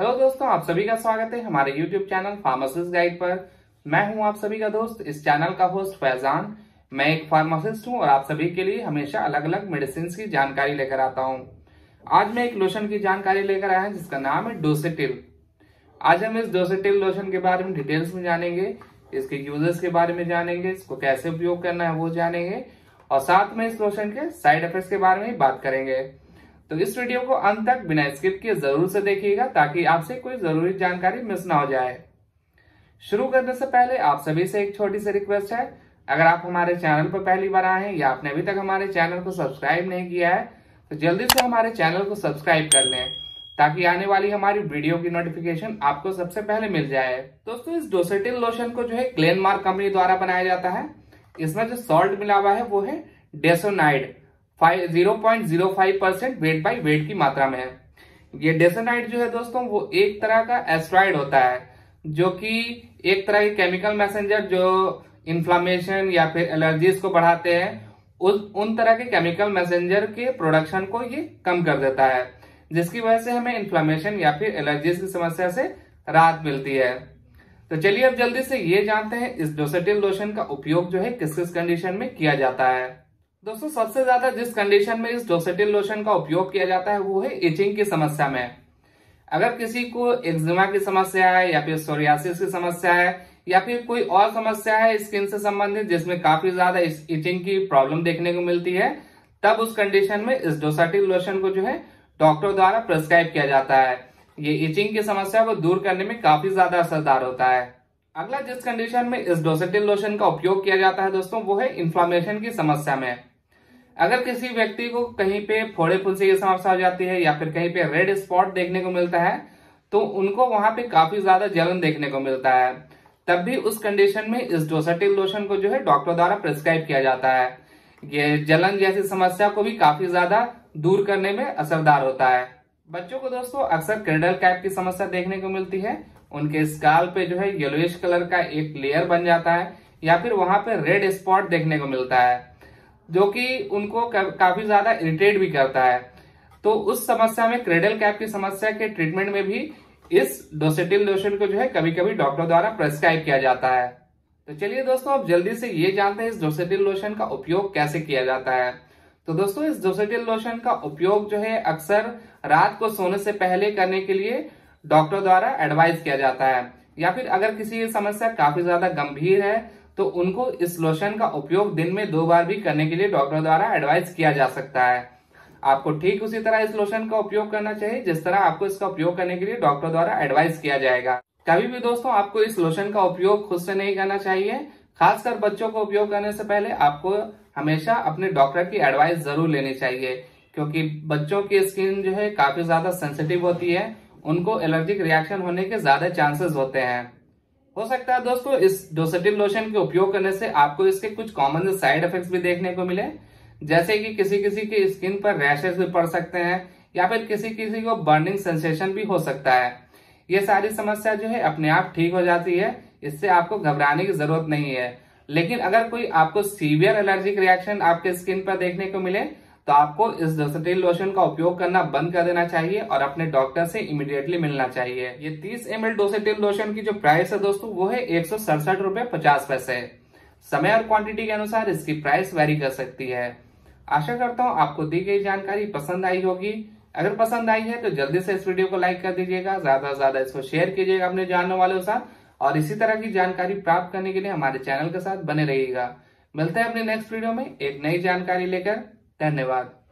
Hello दोस्तों, आप सभी का स्वागत है हमारे YouTube चैनल फार्मासिस्ट गाइड पर। मैं हूं आप सभी का दोस्त, इस चैनल का होस्ट फैजान। मैं एक फार्मासिस्ट हूं और आप सभी के लिए हमेशा अलग अलग मेडिसिन की जानकारी लेकर आता हूं। आज मैं एक लोशन की जानकारी लेकर आया हूं जिसका नाम है डोसेटिल। आज हम इस डोसेटिल लोशन के बारे में डिटेल्स में जानेंगे, इसके यूजेस के बारे में जानेंगे, इसको कैसे उपयोग करना है वो जानेंगे और साथ में इस लोशन के साइड इफेक्ट्स के बारे में बात करेंगे। तो इस वीडियो को अंत तक बिना स्किप किए जरूर से देखिएगा ताकि आपसे कोई जरूरी जानकारी मिस ना हो जाए। शुरू करने से पहले आप सभी से एक छोटी सी रिक्वेस्ट है, अगर आप हमारे चैनल पर पहली बार आए हैं या आपने अभी तक हमारे चैनल को सब्सक्राइब नहीं किया है तो जल्दी से हमारे चैनल को सब्सक्राइब कर लें ताकि आने वाली हमारी वीडियो की नोटिफिकेशन आपको सबसे पहले मिल जाए। दोस्तों, इस डोसेटिल लोशन को जो है ग्लेनमार्क कंपनी द्वारा बनाया जाता है। इसमें जो सॉल्ट मिला हुआ है वो है डेसोनाइड 0.05% वेट बाई वेट की मात्रा में है। ये डेसोनाइड जो है दोस्तों वो एक तरह का एस्ट्रॉइड होता है जो कि एक तरह के केमिकल मैसेंजर जो इन्फ्लामेशन या फिर एलर्जीज को बढ़ाते हैं उन तरह के केमिकल मैसेंजर के प्रोडक्शन को ये कम कर देता है, जिसकी वजह से हमें इन्फ्लामेशन या फिर एलर्जीज की समस्या से राहत मिलती है। तो चलिए अब जल्दी से ये जानते हैं इस डोसेटिल लोशन का उपयोग जो है किस किस कंडीशन में किया जाता है। दोस्तों, सबसे ज्यादा जिस कंडीशन में इस डोसेटिल लोशन का उपयोग किया जाता है वो है इचिंग की समस्या में। अगर किसी को एक्जिमा की समस्या है या फिर सोरियासिस की समस्या है या फिर कोई और समस्या है स्किन से संबंधित जिसमें काफी ज्यादा इचिंग की प्रॉब्लम देखने को मिलती है, तब उस कंडीशन में इस डोसेटिल लोशन को जो है डॉक्टर द्वारा प्रिस्क्राइब किया जाता है। ये इचिंग की समस्या को दूर करने में काफी ज्यादा असरदार होता है। अगला जिस कंडीशन में इस डोसेटिल लोशन का उपयोग किया जाता है दोस्तों वो है इन्फ्लामेशन की समस्या में। अगर किसी व्यक्ति को कहीं पे फोड़े फुंसी की समस्या हो जाती है या फिर कहीं पे रेड स्पॉट देखने को मिलता है तो उनको वहां पे काफी ज्यादा जलन देखने को मिलता है, तब भी उस कंडीशन में इस डोसेटिल लोशन को जो है डॉक्टर द्वारा प्रिस्क्राइब किया जाता है। ये जलन जैसी समस्या को भी काफी ज्यादा दूर करने में असरदार होता है। बच्चों को दोस्तों अक्सर क्रेडल कैप की समस्या देखने को मिलती है। उनके स्काल पे जो है येलोइश कलर का एक लेयर बन जाता है या फिर वहां पे रेड स्पॉट देखने को मिलता है जो कि उनको काफी ज्यादा इरिटेट भी करता है। तो उस समस्या में क्रेडल कैप की समस्या के ट्रीटमेंट में भी इस डोसेटिल लोशन को जो है कभी कभी डॉक्टर द्वारा प्रिस्क्राइब किया जाता है। तो चलिए दोस्तों अब जल्दी से ये जानते हैं इस डोसेटिल लोशन का उपयोग कैसे किया जाता है। तो दोस्तों, इस डोसेटिल लोशन का उपयोग जो है अक्सर रात को सोने से पहले करने के लिए डॉक्टर द्वारा एडवाइस किया जाता है, या फिर अगर किसी की समस्या काफी ज्यादा गंभीर है तो उनको इस लोशन का उपयोग दिन में 2 बार भी करने के लिए डॉक्टर द्वारा एडवाइस किया जा सकता है। आपको ठीक उसी तरह इस लोशन का उपयोग करना चाहिए जिस तरह आपको इसका उपयोग करने के लिए डॉक्टर द्वारा एडवाइस किया जाएगा। कभी भी दोस्तों आपको इस लोशन का उपयोग खुद से नहीं करना चाहिए। खासकर बच्चों को उपयोग करने से पहले आपको हमेशा अपने डॉक्टर की एडवाइस जरूर लेनी चाहिए, क्योंकि बच्चों की स्किन जो है काफी ज्यादा सेंसिटिव होती है, उनको एलर्जिक रिएक्शन होने के ज्यादा चांसेस होते हैं। हो सकता है दोस्तों इस डोसेटिल लोशन के उपयोग करने से आपको इसके कुछ कॉमन साइड इफेक्ट्स भी देखने को मिले, जैसे कि किसी किसी की स्किन पर रैशेस भी पड़ सकते हैं या फिर किसी किसी को बर्निंग सेंसेशन भी हो सकता है। ये सारी समस्या जो है अपने आप ठीक हो जाती है, इससे आपको घबराने की जरूरत नहीं है। लेकिन अगर कोई आपको सीवियर एलर्जिक रिएक्शन आपके स्किन पर देखने को मिले तो आपको इस डोसेटिल लोशन का उपयोग करना बंद कर देना चाहिए और अपने डॉक्टर से इमीडिएटली मिलना चाहिए। ये 30 ml डोसेटिल लोशन की जो प्राइस है दोस्तों वो है 167 रुपए 50 पैसे। समय और क्वांटिटी के अनुसार इसकी प्राइस वेरी कर सकती है। आशा करता हूँ आपको दी गई जानकारी पसंद आई होगी। अगर पसंद आई है तो जल्दी से इस वीडियो को लाइक कर दीजिएगा, ज्यादा से ज्यादा इसको शेयर कीजिएगा अपने जानने वालों के साथ और इसी तरह की जानकारी प्राप्त करने के लिए हमारे चैनल के साथ बने रहिएगा। मिलते हैं अपने नेक्स्ट वीडियो में एक नई जानकारी लेकर। धन्यवाद।